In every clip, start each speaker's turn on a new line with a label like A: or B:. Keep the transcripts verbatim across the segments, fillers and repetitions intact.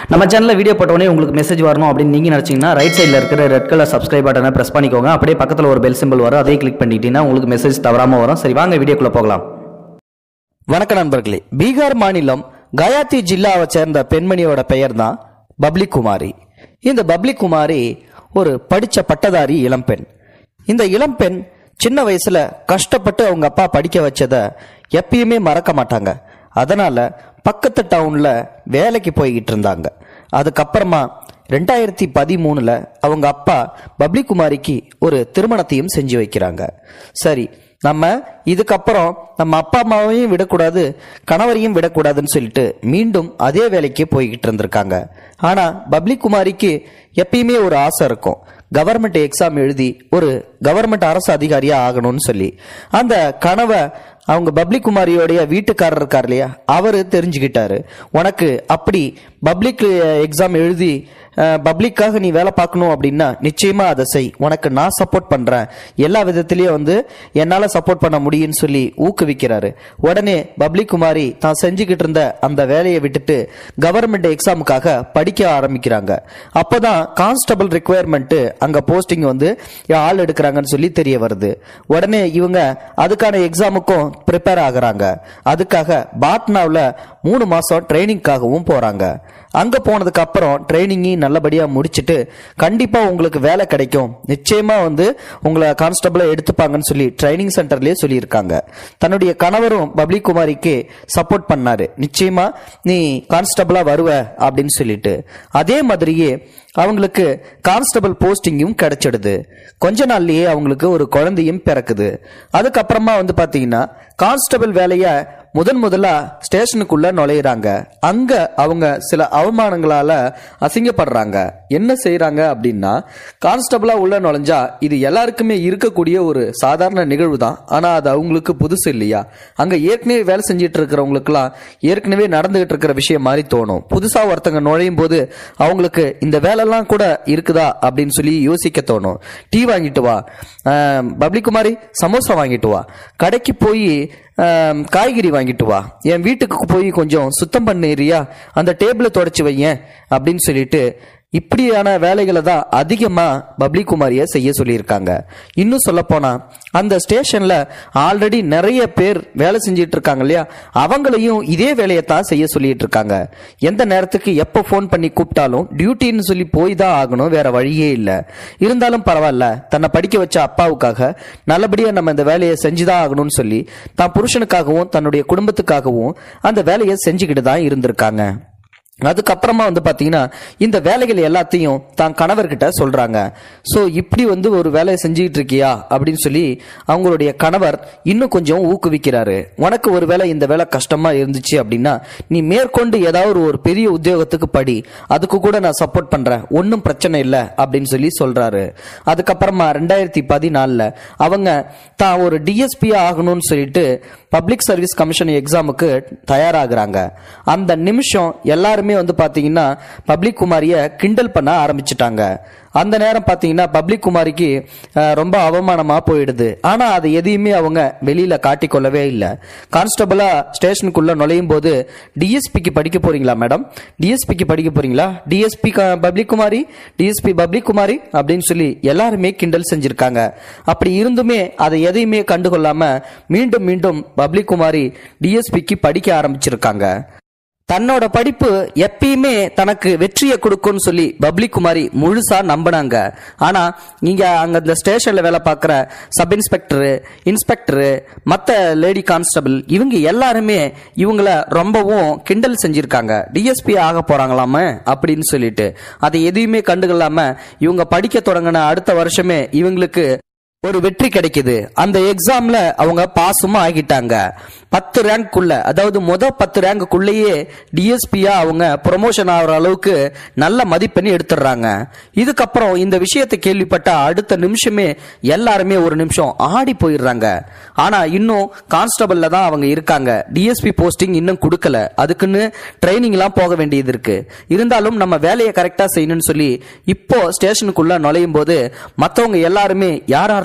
A: நம்ம சேனல்ல வீடியோ போட்டோனே உங்களுக்கு மெசேஜ் வரணும் அப்படின்னு நீங்க நினைச்சீங்கன்னா ரைட் சைடுல இருக்கிற ரெட் கலர் சப்ஸ்கிரைப் பட்டனை பிரஸ் பண்ணிக்கோங்க. அப்படியே பக்கத்துல ஒரு பெல் சிம்பிள் வரும், அதையும் கிளிக் பண்ணிட்டீங்கன்னா உங்களுக்கு மெசேஜ் தவறாம வரும். சரி, வாங்க வீடியோக்குள்ள போகலாம்.
B: வணக்கம் நண்பர்களே. பீகார் மாநிலம் கயாத்தி ஜில்லாவை சேர்ந்த பெண்மணியோட பெயர் தான் பப்ளி குமாரி. இந்த பப்ளி குமாரி ஒரு படிச்ச பட்டதாரி இளம்பெண். இந்த இளம்பெண் சின்ன வயசுல கஷ்டப்பட்டு அவங்க அப்பா படிக்க வச்சத எப்பயுமே மறக்க மாட்டாங்க. அதனால பக்கத்து டவுன்ல வேலைக்கு போய்கிட்டு இருந்தாங்க. அதுக்கப்புறமா ரெண்டாயிரத்தி பதிமூணுல அவங்க அப்பா பப்ளி குமாரிக்கு ஒரு திருமணத்தையும் செஞ்சு வைக்கிறாங்க. சரி, நம்ம இதுக்கப்புறம் நம்ம அப்பா அம்மாவையும் விடக்கூடாது, கணவரையும் விடக்கூடாதுன்னு சொல்லிட்டு மீண்டும் அதே வேலைக்கு போய்கிட்டு இருந்திருக்காங்க. ஆனா பப்ளி குமாரிக்கு எப்பயுமே ஒரு ஆசை இருக்கும், கவர்மெண்ட் எக்ஸாம் எழுதி ஒரு கவர்மெண்ட் அரசு அதிகாரியா ஆகணும்னு சொல்லி. அந்த கனவை அவங்க பப்ளி குமாரியோடைய வீட்டுக்காரர் இருக்கார் இல்லையா, அவரு தெரிஞ்சுக்கிட்டாரு. உனக்கு அப்படி பப்ளிக் எக்ஸாம் எழுதி பப்ளிக்காக நீ வேலை பார்க்கணும் அப்படின்னா நிச்சயமா அதை செய், உனக்கு நான் சப்போர்ட் பண்றேன், எல்லா விதத்திலயும் வந்து என்னால சப்போர்ட் பண்ண முடியும்னு சொல்லி ஊக்குவிக்கிறாரு. உடனே பப்ளி குமாரி தான் செஞ்சுக்கிட்டு இருந்த அந்த வேலையை விட்டுட்டு கவர்மெண்ட் எக்ஸாமுக்காக படிக்க ஆரம்பிக்கிறாங்க. அப்பதான் கான்ஸ்டபிள் ரிக்வயர்மெண்ட் அங்க போஸ்டிங் வந்து ஆள் எடுக்கிறாங்கன்னு சொல்லி தெரிய வருது. உடனே இவங்க அதுக்கான எக்ஸாமுக்கும் ப்ரிப்பேர் ஆகுறாங்க. அதுக்காக பாட்னாவில் மூணு மாசம் ட்ரைனிங்காகவும் போறாங்க. அங்க போனதுக்கு அப்புறம் ட்ரைனிங் நல்லபடியா முடிச்சுட்டு கண்டிப்பா உங்களுக்கு வேலை கிடைக்கும், நிச்சயமா வந்து உங்களை கான்ஸ்டபிளா எடுத்துப்பாங்கன்னு சொல்லி ட்ரைனிங் சென்டர்லயே சொல்லியிருக்காங்க. தன்னுடைய கணவரும் பப்ளி குமாரிக்கு சப்போர்ட் பண்ணாரு, நிச்சயமா நீ கான்ஸ்டபிளா வருவ அப்படின்னு சொல்லிட்டு. அதே மாதிரியே அவங்களுக்கு கான்ஸ்டபிள் போஸ்டிங்கும் கிடைச்சிடுது. கொஞ்ச நாள்லயே அவங்களுக்கு ஒரு குழந்தையும் பிறக்குது. அதுக்கப்புறமா வந்து பாத்தீங்கன்னா கான்ஸ்டபிள் வேலைய முதன் முதலா ஸ்டேஷனுக்குள்ள நுழையிறாங்க. அங்க அவங்க சில அவமானங்களால அசிங்கப்படுறாங்க. என்ன செய்யறாங்க அப்படின்னா, கான்ஸ்டபிளா உள்ள நுழைஞ்சா இது எல்லாருக்குமே இருக்கக்கூடிய ஒரு சாதாரண நிகழ்வு தான். ஆனா அது அவங்களுக்கு புதுசு இல்லையா. அங்க ஏற்கனவே வேலை செஞ்சிட்டு இருக்கிறவங்களுக்கு எல்லாம் ஏற்கனவே நடந்துகிட்டு இருக்கிற விஷயம் மாதிரி தோணும். புதுசா ஒருத்தங்க நுழையும் போது அவங்களுக்கு இந்த வேலைலாம் கூட இருக்குதா அப்படின்னு சொல்லி யோசிக்க தோணும். டீ வாங்கிட்டு வா, பப்ளி குமாரி சமோசா வாங்கிட்டு வா, கடைக்கு போய் காய்கறி வாங்கிட்டு வா, என் வீட்டுக்கு போய் கொஞ்சம் சுத்தம் பண்ணிறியா, அந்த டேபிளை தொடச்சு வையேன் அப்படின்னு சொல்லிட்டு இப்படியான வேலைகளை தான் அதிகமா பப்ளி குமாரிய செய்ய சொல்லியிருக்காங்க. இன்னும் சொல்ல போனா அந்த ஸ்டேஷன்ல ஆல்ரெடி நிறைய பேர் வேலை செஞ்சிட்டு இருக்காங்க இல்லையா, அவங்களையும் இதே வேலையை தான் செய்ய சொல்லிட்டு இருக்காங்க. எந்த நேரத்துக்கு எப்ப போன் பண்ணி கூப்பிட்டாலும் டியூட்டின்னு சொல்லி போய் தான் ஆகணும், வேற வழியே இல்லை. இருந்தாலும் பரவாயில்ல, தன்னை படிக்க வச்ச அப்பாவுக்காக நல்லபடியா நம்ம இந்த வேலையை செஞ்சுதான் ஆகணும்னு சொல்லி தான் புருஷனுக்காகவும் தன்னுடைய குடும்பத்துக்காகவும் அந்த வேலையை செஞ்சுக்கிட்டு தான் இருந்திருக்காங்க. அதுக்கப்புறமா வந்து பாத்தீங்கன்னா இந்த வேலைகள் எல்லாத்தையும் தான் கணவர்கிட்ட சொல்றாங்க. சோ இப்படி வந்து ஒரு வேலையை செஞ்சுக்கிட்டு இருக்கியா அப்படின்னு சொல்லி அவங்களுடைய கணவர் இன்னும் கொஞ்சம் ஊக்குவிக்கிறாரு. உனக்கு ஒரு வேலை இந்த வேலை கஷ்டமா இருந்துச்சு அப்படின்னா நீ மேற்கொண்டு ஏதாவது ஒரு பெரிய உத்தியோகத்துக்கு படி, அதுக்கு கூட நான் சப்போர்ட் பண்றேன், ஒன்னும் பிரச்சனை இல்லை அப்படின்னு சொல்லி சொல்றாரு. அதுக்கப்புறமா ரெண்டாயிரத்தி பதினாலுல அவங்க தான் ஒரு டிஎஸ்பியா ஆகணும்னு சொல்லிட்டு பப்ளிக் சர்வீஸ் கமிஷன் எக்ஸாமுக்கு தயாராகிறாங்க. அந்த நிமிஷம் எல்லாருமே வந்து பாத்தீங்கன்னா பப்ளி குமாரிய கிண்டல் பண்ண ஆரம்பிச்சுட்டாங்க. அந்த நேரம் பாத்தீங்கன்னா பப்ளி குமாரிக்கு ரொம்ப அவமானமா போயிடுது. ஆனா அது எதையுமே அவங்க வெளியில காட்டிக்கொள்ளவே இல்லை. கான்ஸ்டபிளா ஸ்டேஷனுக்குள்ள நுழையும் போது டிஎஸ்பிக்கு படிக்க போறீங்களா மேடம், டிஎஸ்பிக்கு படிக்க போறீங்களா, டிஎஸ்பி பப்ளி குமாரி, டிஎஸ்பி பப்ளி குமாரி அப்படின்னு சொல்லி எல்லாருமே கிண்டல் செஞ்சிருக்காங்க. அப்படி இருந்துமே அதை எதையுமே கண்டுகொள்ளாம மீண்டும் மீண்டும் பப்ளி குமாரி டிஎஸ்பிக்கு படிக்க ஆரம்பிச்சிருக்காங்க. தன்னோட படிப்பு எப்பயுமே தனக்கு வெற்றியை கொடுக்கும்னு சொல்லி பப்ளி குமாரி முழுசா நம்பினாங்க. ஆனா இங்க அங்க இந்த ஸ்டேஷன்ல வேலை பார்க்கிற சப் இன்ஸ்பெக்டரு, இன்ஸ்பெக்டரு, மற்ற லேடி கான்ஸ்டபிள் இவங்க எல்லாருமே இவங்கள ரொம்பவும் கிண்டல் செஞ்சிருக்காங்க. டிஎஸ்பி ஆக போறாங்களாம அப்படின்னு சொல்லிட்டு அதை எதையுமே கண்டுகொள்ளாம இவங்க படிக்க தொடங்கின அடுத்த வருஷமே இவங்களுக்கு ஒரு வெற்றி கிடைக்குது. அந்த எக்ஸாம்ல அவங்க பாஸும் ஆகிட்டாங்க. பத்து ரேங்க் குள்ள, அதாவது முத பத்து ரேங்குக்குள்ளேயே டிஎஸ்பியா அவங்க ப்ரொமோஷன் ஆகிற அளவுக்கு நல்ல மதிப்பெண் எடுத்துடுறாங்க. இதுக்கப்புறம் இந்த விஷயத்தை கேள்விப்பட்ட அடுத்த நிமிஷமே எல்லாருமே ஒரு நிமிஷம் ஆடி போயிடுறாங்க. ஆனா இன்னும் கான்ஸ்டபிள்ல தான் அவங்க இருக்காங்க, டிஎஸ்பி போஸ்டிங் இன்னும் கொடுக்கல, அதுக்குன்னு ட்ரைனிங் எல்லாம் போக வேண்டியது இருக்கு. இருந்தாலும் நம்ம வேலையை கரெக்டா செய்யணும்னு சொல்லி இப்போ ஸ்டேஷனுக்குள்ள நுழையும் போது மற்றவங்க எல்லாருமே யாரெல்லாம்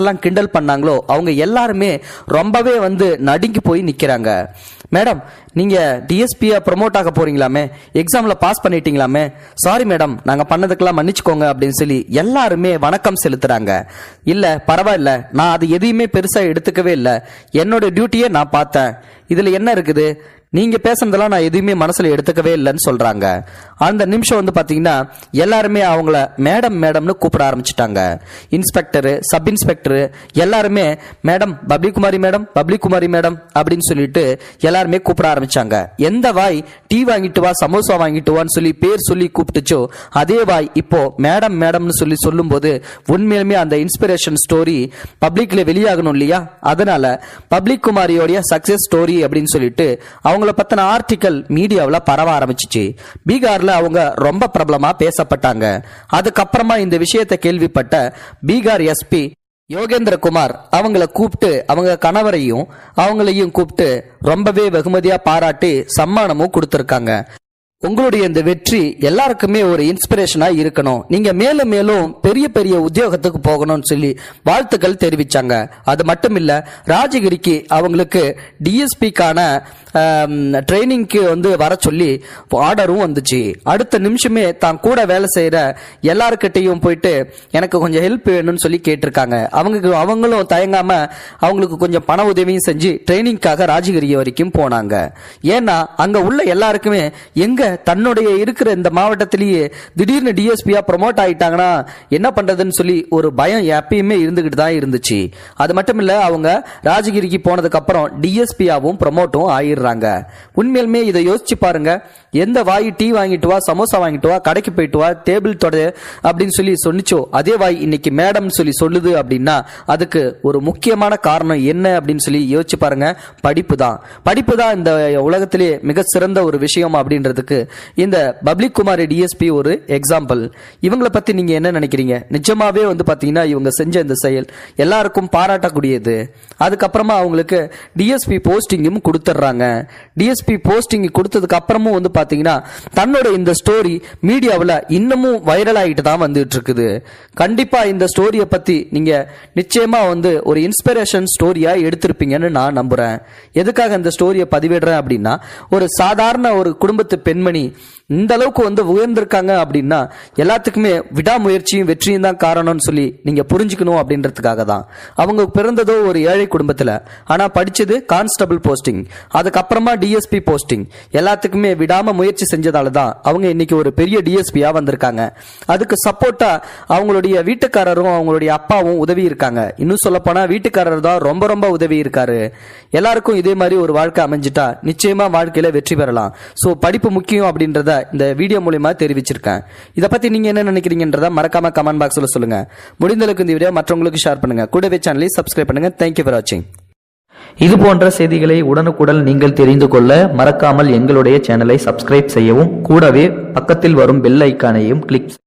B: யாரெல்லாம் கிண்டல் பண்ணாங்களோ அவங்க எல்லாருமே ரொம்பவே வந்து நடுங்கி போய் நிக்கிறாங்க. மேடம், நீங்க டிஎஸ்பியா ப்ரொமோட் ஆக போறீங்களாமே, எக்ஸாம்ல பாஸ் பண்ணிட்டீங்களாமே, சாரி மேடம் நாங்க பண்ணதுக்கெல்லாம் மன்னிச்சுக்கோங்க அப்படின்னு சொல்லி எல்லாருமே வணக்கம் செலுத்துறாங்க. இல்ல பரவாயில்ல, நான் அது எதையுமே பெருசா எடுத்துக்கவே இல்லை, என்னோட டியூட்டியை நான் பார்த்தேன், இதுல என்ன இருக்குது, நீங்க பேசுனதெல்லாம் நான் எதுவுமே மனசுல எடுத்துக்கவே இல்லைன்னு சொல்றாங்க. அந்த நிமிஷம் வந்து பாத்தீங்கன்னா எல்லாருமே அவங்கள மேடம் மேடம்னு கூப்பிட ஆரம்பிச்சுட்டாங்க. இன்ஸ்பெக்டரு, சப் இன்ஸ்பெக்டரு எல்லாருமே madam, Pablikumari madam, Pablikumari madam அப்படின்னு சொல்லிட்டு எல்லாருமே கூப்பிட ஆரம்பிச்சாங்க. எந்த வாய் டீ வாங்கிட்டு வா, சமோசா வாங்கிட்டு வான்னு சொல்லி பேர் சொல்லி கூப்பிட்டுச்சோ அதே வாய் இப்போ மேடம் மேடம்னு சொல்லி சொல்லும் போது உண்மையிலுமே அந்த இன்ஸ்பிரேஷன் ஸ்டோரி பப்ளிக்ல வெளியாகணும் இல்லையா, அதனால பப்ளிகுமாரியோடைய சக்சஸ் ஸ்டோரி அப்படின்னு சொல்லிட்டு அவங்கள பத்தின ஆர்டிக்கல் மீடியாவில் பரவ ஆரம்பிச்சிச்சு. பீகார்ல அவங்க ரொம்ப பிரபலமா பேசப்பட்டாங்க. அதுக்கப்புறமா இந்த விஷயத்தை கேள்விப்பட்ட பீகார் எஸ்பி யோகேந்திர குமார் அவங்கள கூப்பிட்டு அவங்க கணவரையும் அவங்களையும் கூப்பிட்டு ரொம்பவே வெகுமதியா பாராட்டி சம்மானமும் கொடுத்திருக்காங்க. உங்களுடைய இந்த வெற்றி எல்லாருக்குமே ஒரு இன்ஸ்பிரேஷனா இருக்கணும், நீங்க மேலும் மேலும் பெரிய பெரிய உத்தியோகத்துக்கு போகணும்னு சொல்லி வாழ்த்துக்கள் தெரிவிச்சாங்க. அது மட்டும் இல்ல, ராஜகிரிக்கு அவங்களுக்கு டிஎஸ்பிக்கான ட்ரைனிங்க்கு வந்து வர சொல்லி ஆர்டரும் வந்துச்சு. அடுத்த நிமிஷமே தான் கூட வேலை செய்யற எல்லாருக்கிட்டையும் போயிட்டு எனக்கு கொஞ்சம் ஹெல்ப் வேணும்னு சொல்லி கேட்டிருக்காங்க. அவங்க அவங்களும் தயங்காம அவங்களுக்கு கொஞ்சம் பண உதவியும் செஞ்சு ட்ரைனிங்காக ராஜகிரி வரைக்கும் போனாங்க. ஏன்னா அங்க உள்ள எல்லாருக்குமே எங்க தன்னுடைய இருக்கிற இந்த மாவட்டத்திலேயே திடீர்னு டிஎஸ்பியா ப்ரொமோட் ஆயிட்டாங்கன்னா என்ன பண்றதுன்னு சொல்லி ஒரு பயம் எப்பயுமே இருந்துகிட்டு தான் இருந்துச்சு. அது மட்டும் இல்ல, அவங்க ராஜகிரிக்கு போனதுக்கு அப்புறம் டிஎஸ்பியாவும் ப்ரொமோட்டும் ஆயிடுறாங்க. உண்மையிலுமே இதை யோசிச்சு பாருங்க. எந்த வாய் டீ வாங்கிட்டு வா, சமோசா வாங்கிட்டு வா, கடைக்கு போயிட்டு வா, டேபிள் தொட அப்படின்னு சொல்லி சொன்னிச்சோ அதே வாய் இன்னைக்கு மேடம் சொல்லி சொல்லுது அப்படின்னா அதுக்கு ஒரு முக்கியமான காரணம் என்ன அப்படின்னு சொல்லி யோசிச்சு பாருங்க. படிப்பு தான். படிப்பு தான் இந்த உலகத்திலே மிக சிறந்த ஒரு விஷயம் அப்படின்றதுக்கு இந்த பப்ளிகுமாரி டிஎஸ்பி ஒரு எக்ஸாம்பிள். இவங்களை பத்தி நீங்க என்ன நினைக்கிறீங்க? நிஜமாவே வந்து பாத்தீங்கன்னா இவங்க செஞ்ச இந்த செயல் எல்லாருக்கும் பாராட்டக்கூடியது. அதுக்கப்புறமா அவங்களுக்கு டிஎஸ்பி போஸ்டிங்கும் கொடுத்துட்றாங்க. டிஎஸ்பி போஸ்டிங் கொடுத்ததுக்கு அப்புறமும் வந்து பாத்தீங்கன்னா தன்னோட இந்த ஸ்டோரி மீடியாவில் இன்னமும் வைரல் ஆகிட்டு தான் வந்துட்டு இருக்குது. கண்டிப்பா இந்த ஸ்டோரியை பத்தி நீங்க நிச்சயமா வந்து ஒரு இன்ஸ்பிரேஷன் ஸ்டோரியா எடுத்திருப்பீங்கன்னு நான் நம்புறேன். எதுக்காக இந்த ஸ்டோரியை பதிவிடுறேன் அப்படின்னா, ஒரு சாதாரண ஒரு குடும்பத்து பெண்மணி இந்த அளவுக்கு வந்து உயர்ந்திருக்காங்க அப்படின்னா எல்லாத்துக்குமே விடாமுயற்சியும் வெற்றியும் தான் காரணம்னு சொல்லி நீங்க புரிஞ்சுக்கணும் அப்படின்றதுக்காக தான். அவங்க பிறந்ததோ ஒரு ஏழை குடும்பத்துல, ஆனா படிச்சது கான்ஸ்டபிள் போஸ்டிங், அதுக்கப்புறமா டிஎஸ்பி போஸ்டிங், எல்லாத்துக்குமே விடாம முயற்சி செஞ்சதால தான் அவங்க இன்னைக்கு ஒரு பெரிய டிஎஸ்பியா வந்திருக்காங்க. அதுக்கு சப்போர்ட்டா அவங்களுடைய வீட்டுக்காரரும் அவங்களுடைய அப்பாவும் உதவி இருக்காங்க. இன்னும் சொல்ல போனா வீட்டுக்காரர் தான் ரொம்ப ரொம்ப உதவி இருக்காரு. எல்லாருக்கும் இதே மாதிரி ஒரு வாழ்க்கை அமைஞ்சிட்டா நிச்சயமா வாழ்க்கையில வெற்றி பெறலாம். சோ படிப்பு முக்கியம் அப்படின்றத இந்த வீடியோ மூலமா தெரிவிச்சிருக்கேன். இத பத்தி நீங்க என்ன நினைக்கிறீங்கன்றத மறக்காம கமெண்ட் பாக்ஸ்ல சொல்லுங்க. முடிந்தளவுக்கு இந்த வீடியோ மற்றவங்களுக்கு ஷேர் பண்ணுங்க. கூடவே சேனலை சப்ஸ்கிரைப் பண்ணுங்க. தேங்க்யூ ஃபார் வாட்சிங்.
A: இது போன்ற செய்திகளை உடனுக்குடன் நீங்கள் தெரிந்து கொள்ள மறக்காமல் எங்களுடைய சேனலை சப்ஸ்கிரைப் செய்யவும், கூடவே பக்கத்தில் வரும் பெல் ஐக்கானையும் கிளிக்